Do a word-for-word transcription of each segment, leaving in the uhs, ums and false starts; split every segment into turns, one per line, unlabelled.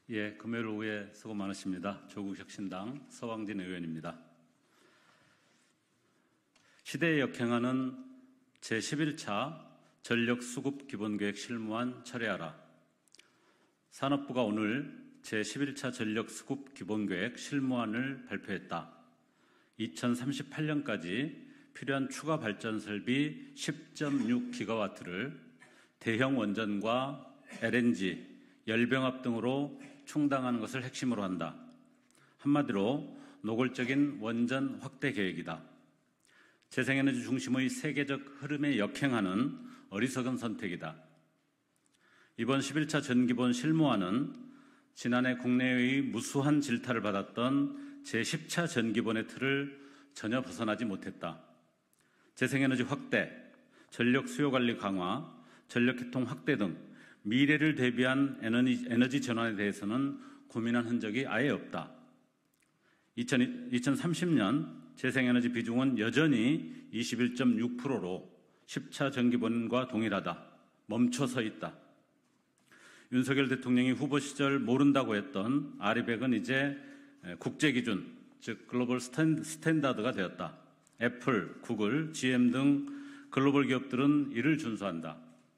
예, 금요일 오후에 수고 많으십니다. 조국혁신당 서왕진 의원입니다. 시대에 역행하는 제십일 차 전력수급기본계획 실무안 철회하라. 산업부가 오늘 제십일 차 전력수급기본계획 실무안을 발표했다. 이천삼십팔 년까지 필요한 추가 발전 설비 십 점 육 기가와트를 대형 원전과 엘엔지, 열병합 등으로 충당하는 것을 핵심으로 한다. 한마디로 노골적인 원전 확대 계획이다. 재생에너지 중심의 세계적 흐름에 역행하는 어리석은 선택이다. 이번 십일 차 전기본 실무안은 지난해 국내의 무수한 질타를 받았던 제십 차 전기본의 틀을 전혀 벗어나지 못했다. 재생에너지 확대, 전력 수요 관리 강화, 전력계통 확대 등 미래를 대비한 에너지, 에너지 전환에 대해서는 고민한 흔적이 아예 없다. 이천삼십 년 재생에너지 비중은 여전히 이십일 점 육 퍼센트로 십 차 전기본과 동일하다. 멈춰 서 있다. 윤석열 대통령이 후보 시절 모른다고 했던 아리백은 이제 국제기준, 즉 글로벌 스탠다드가 되었다. 애플, 구글, 지엠 등 글로벌 기업들은 이를 준수한다.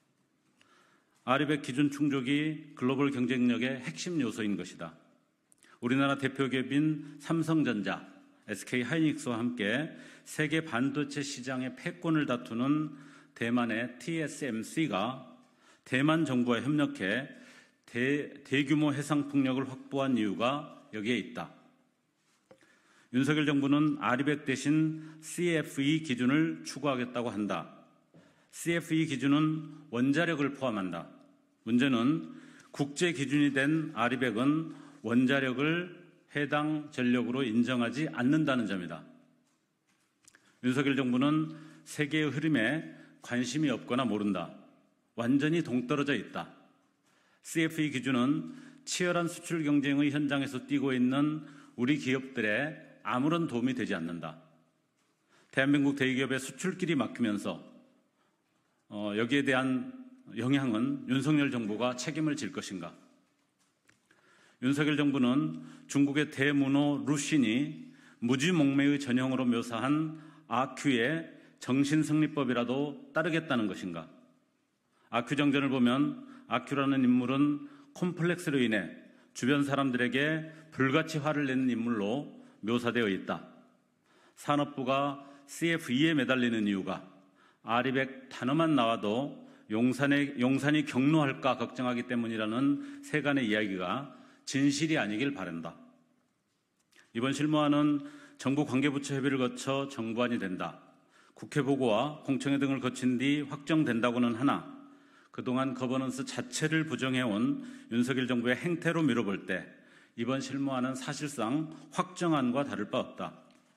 아리백 기준 충족이 글로벌 경쟁력의 핵심 요소인 것이다. 우리나라 대표 기업인 삼성전자, 에스케이하이닉스와 함께 세계 반도체 시장의 패권을 다투는 대만의 티에스엠씨가 대만 정부와 협력해 대, 대규모 해상 풍력을 확보한 이유가 여기에 있다. 윤석열 정부는 아리백 대신 씨에프이 기준을 추구하겠다고 한다. 씨에프이 기준은 원자력을 포함한다. 문제는 국제 기준이 된 아리백은 원자력을 해당 전력으로 인정하지 않는다는 점이다. 윤석열 정부는 세계의 흐름에 관심이 없거나 모른다. 완전히 동떨어져 있다. 씨에프이 기준은 치열한 수출 경쟁의 현장에서 뛰고 있는 우리 기업들에 아무런 도움이 되지 않는다. 대한민국 대기업의 수출길이 막히면서 어, 여기에 대한 영향은 윤석열 정부가 책임을 질 것인가? 윤석열 정부는 중국의 대문호 루신이 무지몽매의 전형으로 묘사한 아큐의 정신승리법이라도 따르겠다는 것인가? 아큐 정전을 보면 아큐라는 인물은 콤플렉스로 인해 주변 사람들에게 불같이 화를 내는 인물로 묘사되어 있다. 산업부가 씨에프이에 매달리는 이유가 아리백 단어만 나와도 용산에, 용산이 경로할까 걱정하기 때문이라는 세간의 이야기가 진실이 아니길 바란다. 이번 실무안은 정부 관계부처 협의를 거쳐 정부안이 된다. 국회 보고와 공청회 등을 거친 뒤 확정된다고는 하나 그동안 거버넌스 자체를 부정해온 윤석열 정부의 행태로 미뤄볼 때 이번 실무안은 사실상 확정안과 다를 바 없다.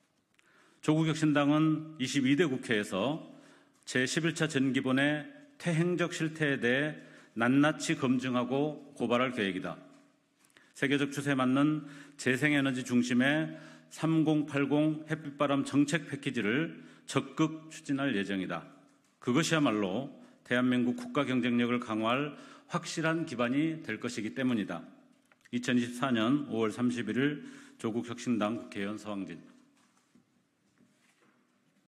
조국혁신당은 이십이 대 국회에서 제십일 차 전기본의 태행적 실태에 대해 낱낱이 검증하고 고발할 계획이다. 세계적 추세에 맞는 재생에너지 중심의 삼공팔공 햇빛바람 정책 패키지를 적극 추진할 예정이다. 그것이야말로 대한민국 국가 경쟁력을 강화할 확실한 기반이 될 것이기 때문이다. 이천이십사 년 오월 삼십일 일 조국혁신당 국회의원 서왕진.